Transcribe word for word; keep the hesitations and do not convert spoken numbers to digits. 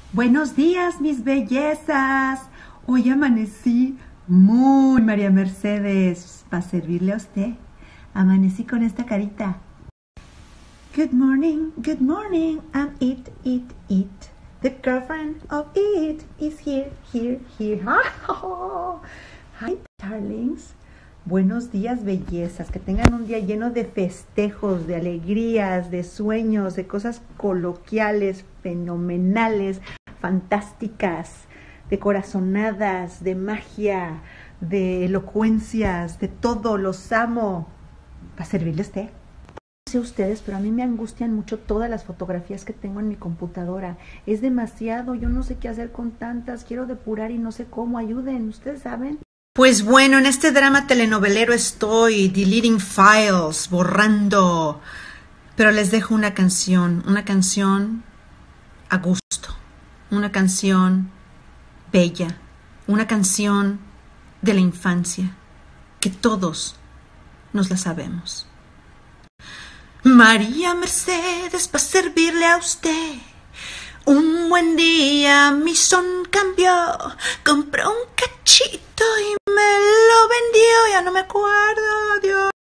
Buenos días, mis bellezas. Hoy amanecí muy María Mercedes para servirle a usted. Amanecí con esta carita. Good morning, good morning. I'm It, It, It. The girlfriend of It is here, here, here. Hi, darlings. Buenos días, bellezas. Que tengan un día lleno de festejos, de alegrías, de sueños, de cosas coloquiales, fenomenales, fantásticas, de corazonadas, de magia, de elocuencias, de todo. Los amo. Para servirle a usted. No sé ustedes, pero a mí me angustian mucho todas las fotografías que tengo en mi computadora. Es demasiado. Yo no sé qué hacer con tantas. Quiero depurar y no sé cómo. Ayuden. ¿Ustedes saben? Pues bueno, en este drama telenovelero estoy deleting files, borrando, pero les dejo una canción, una canción a gusto, una canción bella, una canción de la infancia, que todos nos la sabemos. María Mercedes, para servirle a usted. Un buen día mi son cambió, compró un cachito y me lo vendió, ya no me acuerdo, Dios.